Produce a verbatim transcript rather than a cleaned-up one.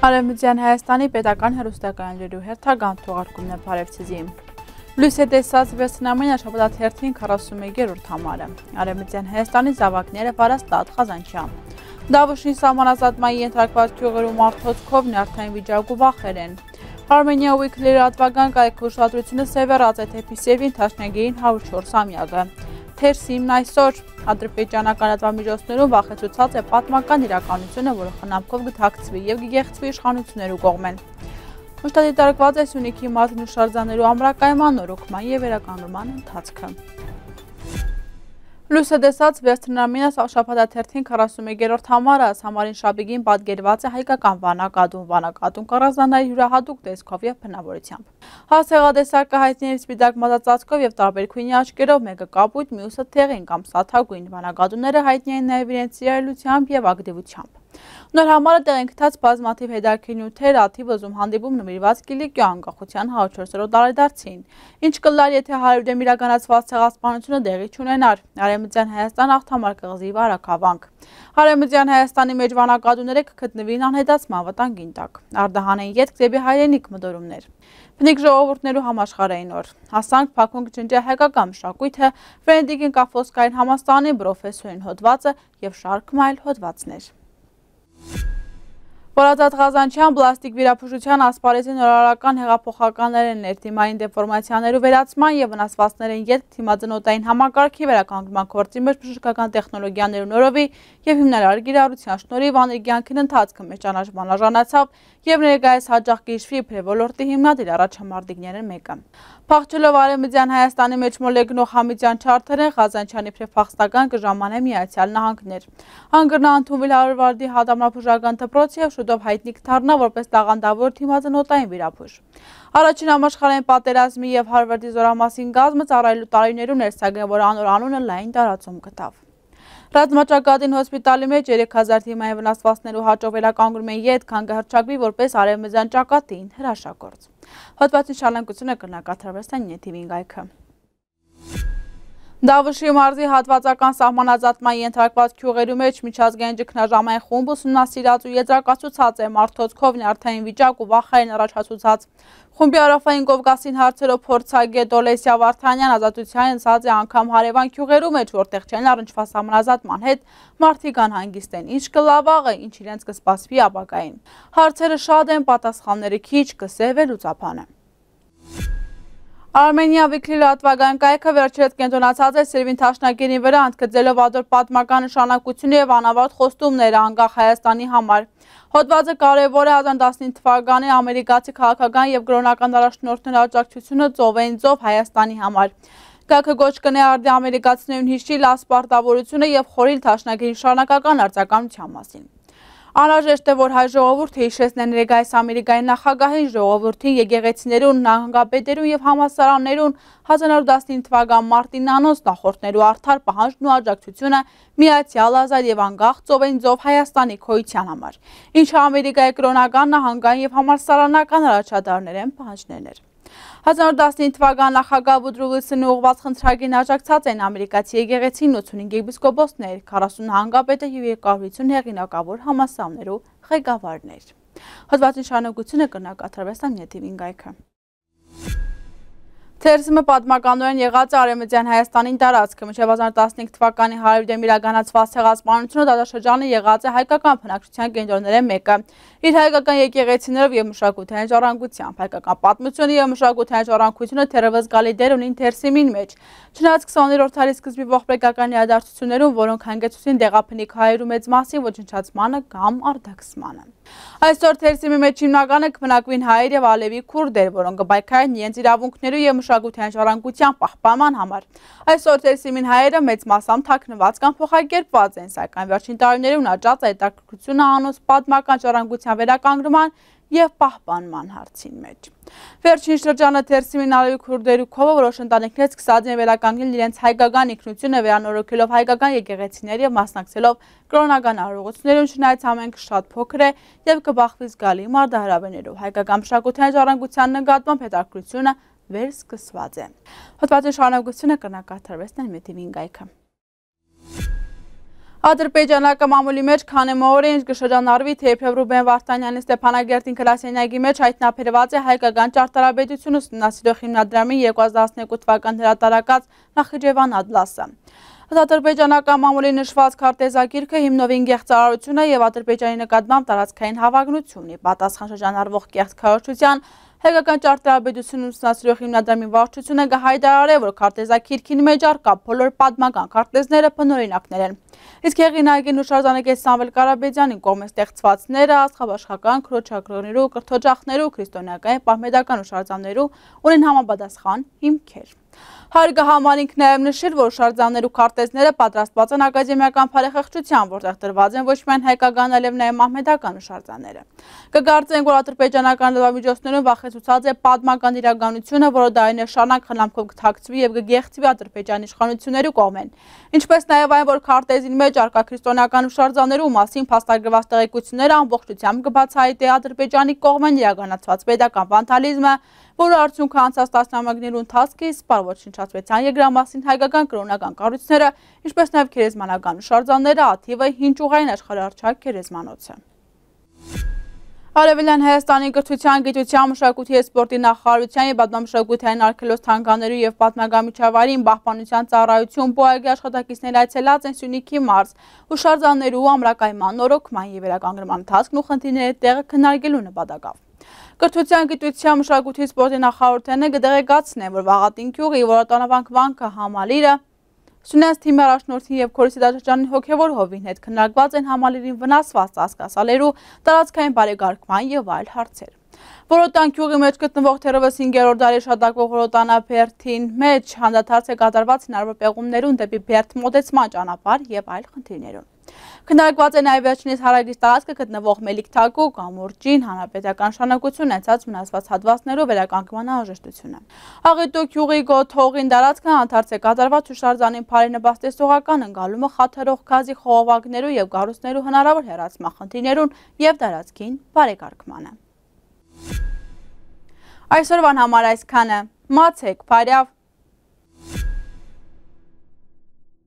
Արևմտյան Հայաստանի պետական հեռուստակայաններու հերթական թողարկումն է բարևձեզի։ Լույս է տեսած վերցնամին աշխատած հերթին քառասունմեկերորդ համարը։ Արևմտյան Հայաստանի զավակները Վարաստատ Ղազանչյան։ Դավուշի սահմանազատման ենթարկված գյուղերում մարդոցքով նյարդային վիճակու վախեր են։ Armenia Weekly լրատվական կայքի ուշադրությունը սևեռած է Թեփիսևին Թաշնագեին հարյուր չորսամյակը։ Թերսիմն այսօր ադրբեջանական լրատվամիջոցներում վախեցուցած է պատմական իրականությունը, որը խնամքով գթակցվի եւ գեղեցվի իշխանություններու կողմեն։ Մշտադիտարկված է Սյունիքի մատն ու շարժաներու ամրակայման նորոգման եւ վերականգնման ընթացքը։ Լույս է տեսած վերցնամինը շաբաթաթերթին քառասունմեկերորդ համարը, համարին շաբիգին պատկերված է հայկական վանակատուն, վանակատուն կառազանների յուրահատուկ տեսքով եւ բնավորությամբ։ Հասցեգադեսակը հայտնի սպիտակ մազածածկով եւ տարբեր քույնի աչքերով, մեկը կապույտ, մյուսը թեղին կամ սաթագույն, վանակատունները հայտնի են նաեւ իրենց սիրելիությամբ եւ ակտիվությամբ։ Նոր համարը տեղին գտած բազմաթիվ հետաքրքիր նյութեր, աթիվ ուզում հանդիպում նվիրված Կիլիկիո անկախության հարյուր չորսերորդ տարեդարձին, ինչ կլար, եթե հարյուր դեմ իրականացված ցեղասպանությունը տեղի չունենար։ Արևմտյան Հայաստան աղթամար կղզի վարակավանք։ Արևմտյան Հայաստանի մեջ վանակատուները կգտնվին անհետացման վտանգին տակ։ Արդահանեն ետք դեպի հայրենիք մտորումներ։ Բնիկ ժողովուրդներու համաշխարհային օր։ Հասանք Փակուն կճնջի հայկական մշակույթը, Վենետիկին Կաֆոսկային համաստանի պրոֆեսորին հոդվածը եւ շարք այլ հոդվածներ։ Վարազատ Ղազանչյան պլաստիկ վիրափուժության ասպարեզի նորարարական հեղափոխականներն ներդիմային դեֆորմացիաներու վերացման եւ վնասվածքներին ետք թիմածնոտային համակարգի վերականգնման գործի մեջ բժշկական տեխնոլոգիաներու նորովի եւ հիմնարար կիրառության շնորհիվ աներգյանքին ընթացքը մեջ ճանաչման արժանացավ եւ ներկայիս հաջող գիշվի փրեվոլորտի հիմնադիր առաջամարտիկներն մեկը։ Փախչելով Արևմտյան Հայաստանի մեջ մոլեգնող Համիջյան չարթերեն Ղազանչյանի փրեփախստական կժամանե Միացյալ Նահանգներ։ Անգրնա ընդունվել հարվարդի հատամնափուժական դպրոց եւ շուտով հայտնի կդառնա որպես տաղանդավոր թիմածնոտային վիրափուժ։ Առաջին համաշխարհային պատերազմի եւ Հարվարդի զորամասին գազմը ծառայելու տարիներում էր, սակայն որ անոր անունը լայն տարածում գտավ։ Ռազմաճակատին հոսպիտալի մեջ երեք հազար թիմային վնասվածքներու հաջող վերականգնում են ետք, հանգահռչակվի որպես արևմտյան ճակատին հրաշագործ։ Հոդվածի շարունակությունը կրնակատարվեց Նետիվին գայքը։ Դավուշի մարզի հատվածական սահմանազատման ենթարկված գյուղերու մեջ միջազգային ճգնաժամային խումբ ուսումնասիրած ու եզրակացուցած է մարդոցքով նյարդային վիճակ ու վախերն առաջացուցած։ Խումբի Արաֆային Կովկասին հարցերով փորձագետ Օլեսիա Վարդանյան ազատության ասած է անգամ հարևան գյուղերու մեջ, որտեղ չեն առնչված սահմանազատման հետ, մարդիկ անհանգիստ են, ինչ կլավաղը, ինչ իրենց կսպասվի ապագային։ Հարցերը շատ են, պատասխանները քիչ, կսև է լուծապանը։ Armenia Weekly լրատվական կայքը վերջերս կենտրոնացած է Սերվին Թաշնագերի վրա, ընդգծելով ադոր պատմական նշանակությունը եւ անավարտ խոստումները անկախ Հայաստանի համար։ Հոդվածը կարևոր է հազար իննսուն տասնինը թվականի ամերիկացի քաղաքական եւ կրոնական առաջնորդների աջակցությունը ծովային ծով Հայաստանի համար։ Կայքը գոչ կնե արդի ամերիկացիներուն հիշիլ ասպարտավորությունը եւ խորիլ Թաշնագերի շարունակական արձագանության մասին։ Անհրաժեշտ է, որ հայ ժողովուրդը հիշեցնե ներկայիս Ամերիկայի նախագահին, ժողովրդին, եկեղեցիներուն, նահանգապետերուն եւ համալսարաններուն հազար իննսուն տասնինը թվական մարտին անոնց նախորդներու արդար պահանջն ու աջակցությունը միացյալ ազատ եւ անկախ ծովային ծով Հայաստանի քոյության համար, ինչը Ամերիկայի կրոնական, նահանգային եւ համալսարանական առաջադարներ են պահանջներներ։ հազար իննսուն տասնինը թվական նախագահ Վուդրո Վիլսոնի ուղղված խնդրագին աջակցած են ամերիկացի եկեղեցին, ութսունհինգ եպիսկոպոսներ, քառասուն նահանգապետը եւ երկարություն հեղինակավոր համալսարաններու ղեկավարներ։ Հոդվածի շարունակությունը կրնակատարվեց Նետիվին գայքը։ Թերսիմը պատմականորեն եղած է Արևմտյան Հայաստանին տարածքը, մինչև հազար իննսուն տասնհինգ թվականի հարյուր դեմ իրականացված ցեղասպանությունը դարաշրջանը եղած է հայկական բնակչության կենտրոններէն մեկը։ Իր հայկական եկեղեցիներով եւ մշակութային ժառանգությամբ, հայկական պատմությունը եւ մշակութային ժառանգությունը թերևս գալի դեր ունին Թերսիմին մեջ։ Չնայած քսաներորդ դարի սկզբի ողբերգական իրադարձություններում, որոնք հանգեցուցին դեղափնիկ հայերու մեծ մասի ոչնչացմանը կամ արտաքսմանը։ Այսօր Թերսիմի մեջ հիմնականը կբնակվին հայեր եւ ալևի քուրդեր, որոնք կպայքարեն իրենց իրավունքներու եւ մշակութային ժառանգության պահպանման համար։ Այսօր Թերսիմին հայերը մեծ մասամբ թաքնված կամ փոխակերպված են, սակայն վերջին տարիներում աճած է հետաքրքրությունը անոնց պատմական ժառանգության վերականգնման եւ պահպանման հարցին մեջ։ Վերջին շրջանը Թերսիմին ալևի քուրդերու քովը որոշ ընտանիքներ սկսած են վերականգնել իրենց հայկական ինքնությունը, վերանորոգելով հայկական եկեղեցիներ եւ մասնակցելով կրոնական արարողություններուն, չնայած ամենքը շատ փոքր է եւ կբախվի զգալի մարտահրավերներով։ Հայկական մշակութային ժառանգության նկատմամբ հետաքրքրությունը վերսկսված է։ Հոդվածի շարունակությունը կրնակատարվեց Նետիվին գայքը։ Ադրբեջանական մամուլի մեջ քանեմա օրինչ կշրջանառվի, թե իբրև Ռուբեն Վարդանյանի Ստեփանագերտին գրասենյակի մեջ հայտնաբերված է հայկական ճարտարապետություն ուսումնասիրող հիմնադրամի երկու հազար տասնյոթ թվական հրատարակած Նախիջևան ատլասը։ Ադրբեջանական մամուլի նշված քարտեզագիրքը հիմնովին գեղձարարություն է և Ադրբեջանի նկատմամբ տարածքային հավակնություն ունի, պատասխան շրջանառվող կեղծ քարոզչության հայկական ճարտարապետություն ուսումնասիրող հիմնադրամի վարչությունը կհայտարարի, որ քարտեզագիրքի մեջ առկա բոլոր պատմական քարտեզները բնօրինակներ են։ Իսկ հեղինակին ու շարժանեկեց Սամվել Կարապետյանի կողմից ստեղծվածները աստղաբաշխական, քրոջակրոններու, կրթօջախներու, քրիստոնեական, պահմեդական ու շարժաններու ունեն համապատասխան հիմքեր։ Հարգը համանինք նաև նշել, որ շարժաններու քարտեզները պատրաստված են ակադեմիական բարեխեղճությամբ, որտեղ տրված են ոչ միայն հայկական, այլև նաև մահմեդական շարժանները։ Կգործենք, որ ադրբեջանական լրատվամիջոցներում վախեցուցած է պատմական իրականությունը, որը դարիներ շարունակ խնամքով կթաքցվի և կգեղցվի Ադրբեջանի իշխանություններու կողմեն։ Ինչպես նաև այն, որ քարտեզին մեջ առկա քրիստոնեական շարժաններու մասին փաստագրված տեղեկությունները ամբողջությամբ կբացահայտի Ադրբեջանի կողմեն իրականացված պետական վանդալիզմը, որը արդյունքը անցած տասնամյակներու ընթացքի սպառ ոչնչացվեցան եգրամասին հայկական կրոնական կառույցները, ինչպես նաև գերեզմանական շարժանները, աթիվը հին ճյուղային աշխարհահռչակ գերեզմանոցը։ Արևելյան Հայաստանի կրթության, գիտության, մշակույթի և սպորտի նախարարության և պատմամշակութային արգելոց թանգաներու և պատմական միջավայրին պահպանության ծառայություն ՊՕԱԳ-ի աշխատակիցներ այցելած են Սյունիքի մարզ ու շարժաններու ամրակայման, նորոգման և վերականգնման ընթացքն ու խնդիրների տեղը քննարկելու նպատակով։ Կրթության, գիտության, մշակույթի, սպորտի նախարարությունը կդեղեկացնեն, որ Վաղատին գյուղի որոտանավանք վանքը համալիրը Սյունենց թիմի առաջնորդին և Քորիսի դաշրջանի հոգևոր հովին հետ քննարկված են համալիրին վնասված ծածկասալերու, տարածքային բարեկարգման և այլ հարցեր։ Որոտան գյուղի մեջ գտնվող թերևս հինգերորդ դարի աշխատակվող որոտանաբերդին մեջ հանդարտած է կատարված հնարավոր պեղումներուն դեպի բերդ մոտեցման ճանապարհ և այլ խնդիրներուն։ Քննարկված է նաև վերջինիս հարակից տարածքը գտնվող Մելիք-Թագու, կամուրջին, հանրապետական նշանակություն ունեցած վնասված հատվածներու վերականգնման անհրաժեշտությունը։ Աղետո գյուղի գոթողին տարածքը հանդարտ է կատարված ու շարժանին բարի նպաստեցողական ընկալումը խաթարող գազի խողովակներու և կառույցներու հնարավոր հեռացման խնդիրներուն և տարածքին բարեկարգմանը։ Այսօրվան համար այսքանը, մացեք, բարյավ։